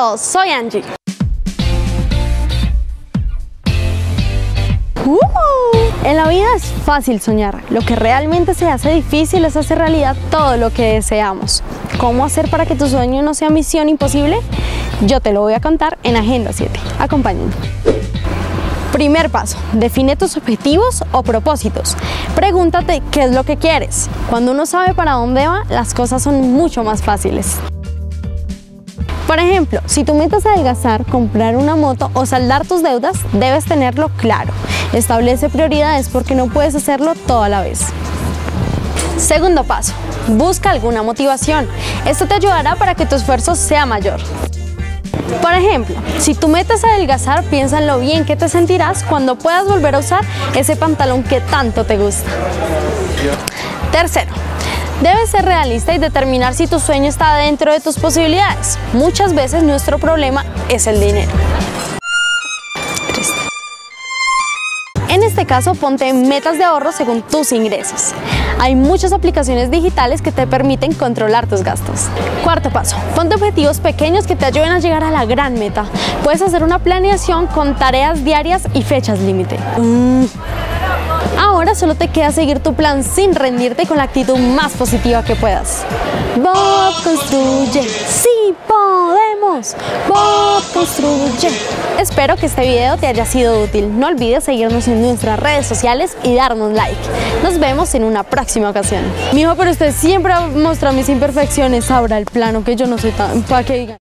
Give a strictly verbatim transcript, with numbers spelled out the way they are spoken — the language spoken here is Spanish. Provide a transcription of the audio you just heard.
todos, soy Angie. Uh, en la vida es fácil soñar, lo que realmente se hace difícil es hacer realidad todo lo que deseamos. ¿Cómo hacer para que tu sueño no sea misión imposible? Yo te lo voy a contar en Agenda siete. Acompáñame. Primer paso, define tus objetivos o propósitos. Pregúntate qué es lo que quieres. Cuando uno sabe para dónde va, las cosas son mucho más fáciles. Por ejemplo, si tu meta es adelgazar, comprar una moto o saldar tus deudas, debes tenerlo claro. Establece prioridades porque no puedes hacerlo todo a la vez. Segundo paso, busca alguna motivación. Esto te ayudará para que tu esfuerzo sea mayor. Por ejemplo, si tu meta es adelgazar, piensa en lo bien que te sentirás cuando puedas volver a usar ese pantalón que tanto te gusta. Tercero, debes ser realista y determinar si tu sueño está dentro de tus posibilidades. Muchas veces nuestro problema es el dinero. En este caso, ponte metas de ahorro según tus ingresos. Hay muchas aplicaciones digitales que te permiten controlar tus gastos. Cuarto paso, ponte objetivos pequeños que te ayuden a llegar a la gran meta. Puedes hacer una planeación con tareas diarias y fechas límite. Mm. Ahora solo te queda seguir tu plan sin rendirte y con la actitud más positiva que puedas. Bob construye, sí podemos, Bob construye. Espero que este video te haya sido útil. No olvides seguirnos en nuestras redes sociales y darnos like. Nos vemos en una próxima ocasión. Mijo, pero usted siempre muestra mis imperfecciones. Abra el plano que yo no soy tan... para que digan.